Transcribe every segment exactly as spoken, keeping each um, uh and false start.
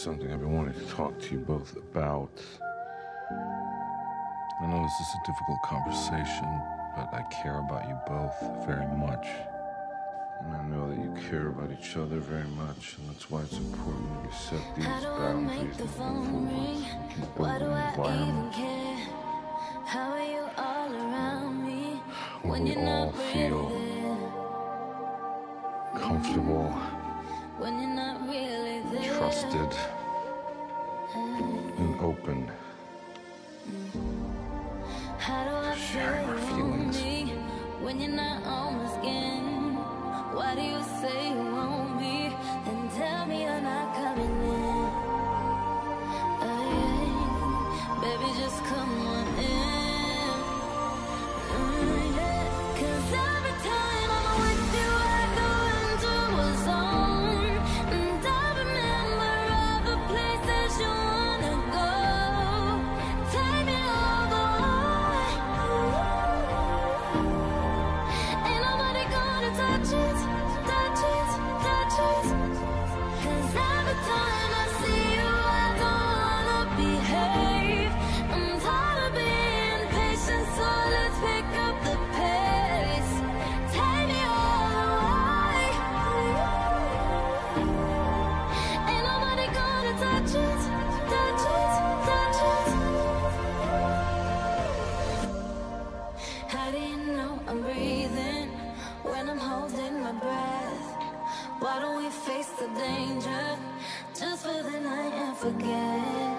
something I've been wanting to talk to you both about. I know this is a difficult conversation, but I care about you both very much. And I know that you care about each other very much, and that's why it's important that we set these boundaries moving forward. We can build an environment How are you all around me where we all feel comfortable, when you're not really there? trusted, and open How do I to sharing our feelings. me when you're not on my skin? Why do you say you want me and tell me you're not coming in? Oh, yeah. Baby, just come on in. Mm, yeah. 'Cause every time I'm with you, I go into a zone, and I remember all the places you wanna go. Take me all the way. Ain't nobody gonna touch it, touch it, touch it. 'Cause every time I see you, I don't wanna behave. I'm tired of being patient, so let's pick up the pace. Take me all the way. Ain't nobody gonna touch it, touch it, touch it. How do you know I'm breathing when I'm holding my breath? Why don't we face the danger just for the night and forget?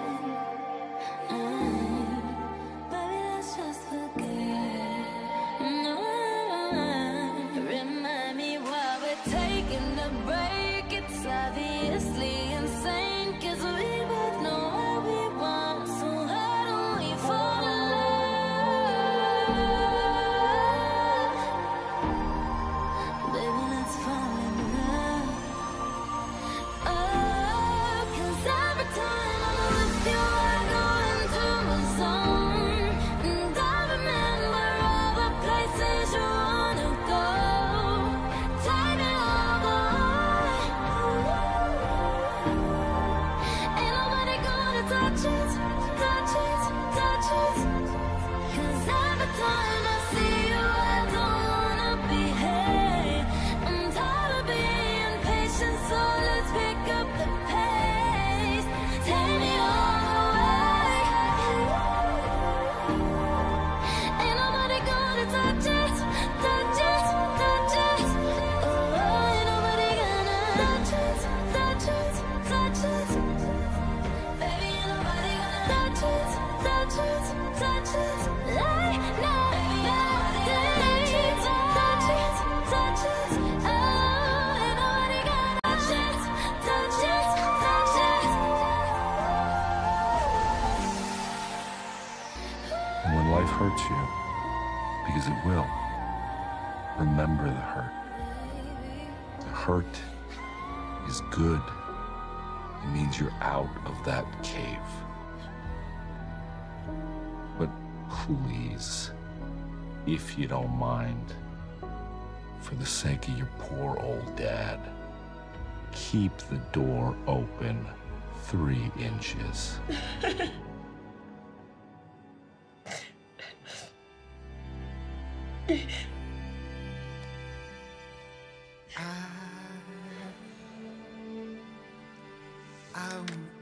Mm, baby, let's just forget. Mm, remind me why we're taking a break. It's obviously insane, 'cause we both know what we want. So why don't we fall in love? Baby, let's fall in love. Oh, 'cause every time I'm with you, I go into a zone, and I remember all the places you wanna go. Take me all the way. Ain't nobody gonna touch it, touch it, touch it. 'Cause every time I see you, I don't wanna behave. I'm tired of being patient, so let's pick up the pace. Take me all the way. Ain't nobody gonna touch it, touch it, touch it. Oh, ain't nobody gonna touch it, touch it, touch it. Baby, ain't nobody gonna touch it, touch it, touch it. Like nowadays, touch it, touch it. Oh, ain't nobody gonna touch it, touch it, touch it. And when life hurts you, because it will, remember the hurt. The hurt is good. It means you're out of that cave. But please, if you don't mind, for the sake of your poor old dad, keep the door open three inches. I'm